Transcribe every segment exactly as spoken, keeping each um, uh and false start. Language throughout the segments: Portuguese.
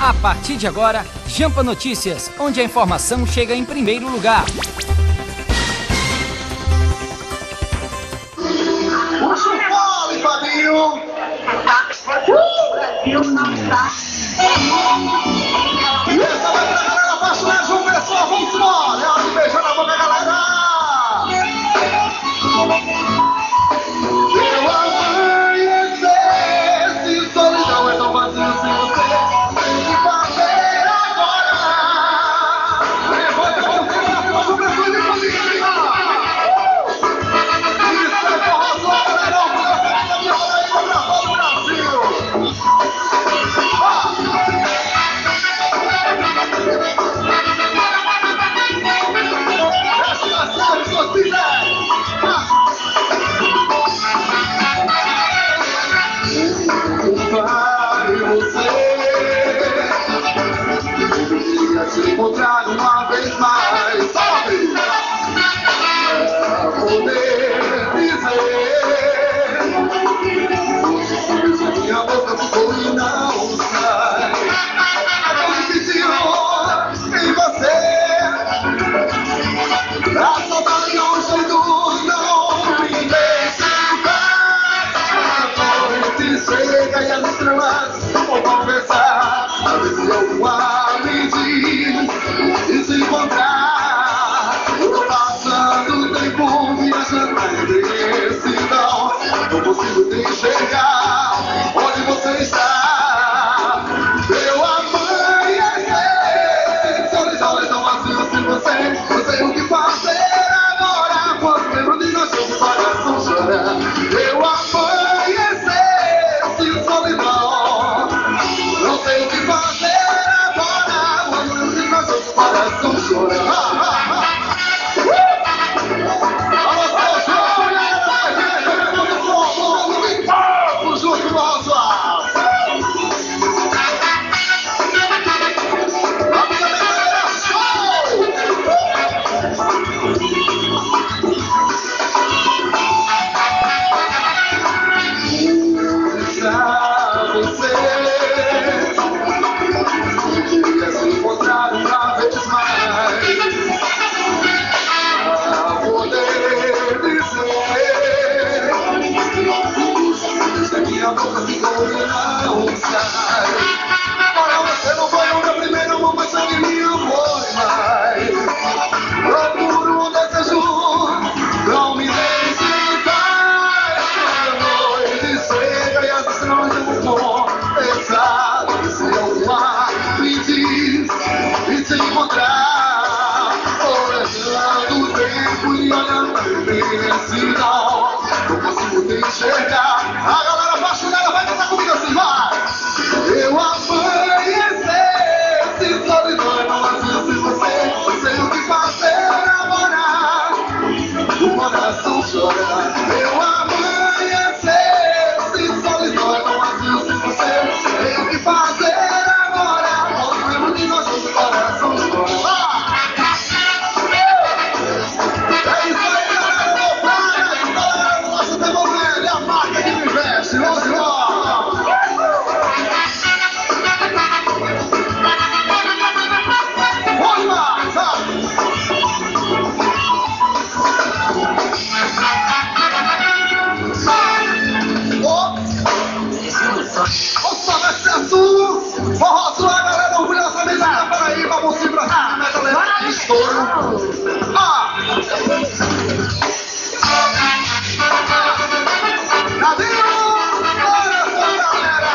A partir de agora, Jampa Notícias, onde a informação chega em primeiro lugar. Puxa o fole, Fabinho! Brasil não está. Essa vai pra galera apaixonada, João Pessoa, vamos embora! É hora de beijar na boca, galera! Eu amanhecer, se solidão é tão vazio sem você, tem que fazer agora! Levanta a mão, João Pessoa, e comigo, isso é forró, galera! Da minha Paraíba pra todo o Brasil! Se encontrar uma vez mais, sabe? Pra poder dizer, hoje sorriso minha boca ficou e não sai. É difícil em você, a saudade hoje dos não me deixa em paz. A noite chega e as estrelas vão conversar. A vezes eu me diz e se encontrar. Eu tô passando o tempo viajando na imensidão. Não consigo te enxergar onde você está. Eu amanhecer, solidão é tão vazio sem você. Não sei o que fazer agora. Quando lembro de nós, meu coração chora. Eu amanhecer sem solidão. Não sei o que fazer agora. Quando lembro de nós, meu coração chora. Junto, nossa! Minha boca ficou e não sai. Agora você não foi o meu primeiro amor, mas sangue minha foi mais. Procuro um desejo, não me deixe em paz. A noite chega e as estrelas vão conversar. Se eu lá me diz e se encontrar, olhando o tempo e olhando a imensidão, não consigo te enxergar. A galera apaixonada vai cantar comigo assim, vai! Eu amanhecer, se solidão é tão vazio sem você, não sei o que fazer agora. O coração chora. Eu amanhecer, se solidão é tão vazio sem você, não sei o que fazer agora. Quando lembro de nós, o coração chora. É isso aí, galera, não para! Galera, não gosta de devolver, é a marca que me veste, vamos embora! Vamos lá, sabe? Opa, vai ser azul! Forró azul, a galera, orgulhosamente da Paraíba, vamos ir pra cima, né, galera? Estouro! Ah! Cadê o coração, galera?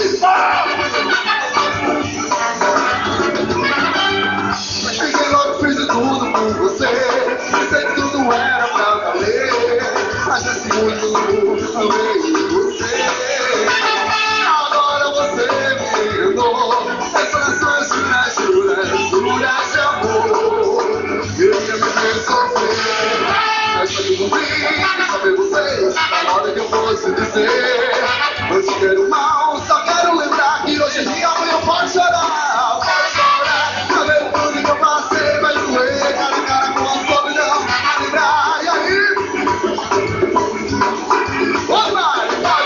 Cheguei logo, fiz de tudo por você. Pensei que tudo era pra valer. Mas esse muito amei você. Agora você me enganou. Expressões de juras, juras de amor. Queria me ver sofrer. Mas pra descobrir, saber você. Na hora que eu fosse dizer, eu te quero mal, só quero lembrar que hoje em dia amanhã eu posso chorar, pode chorar. Pra ver tudo que eu passei, vai doer, cara a cara com a solidão, a lembrar, e aí? Vai, vai!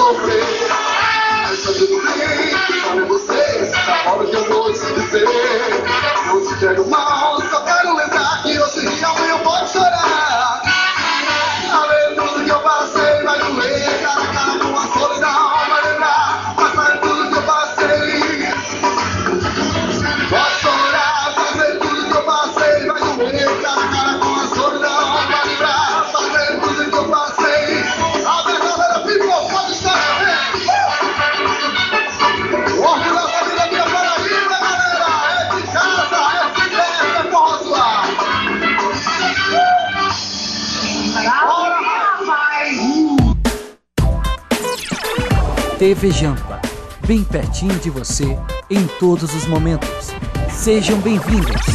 sofrer. Mas tá tudo bem, sabe vocês, agora o que eu vou te dizer. Não te quero mal, só quero lembrar que hoje e amanhã eu pode chorar. Além de tudo que eu passei, vai doer, cara a cara com a solidão, vai lembrar, passar tudo que eu passei. Pode chorar, fazer tudo que eu passei, vai doer, cara a cara com a solidão, vai lembrar, fazer tudo que eu passei. Abre a galera, people, pode chorar, vem! O orgulho da família minha Paraíba, galera, é de casa, é de festa, é forró suave. Bora, rapaz! T V Jampa, bem pertinho de você, em todos os momentos. Sejam bem-vindos!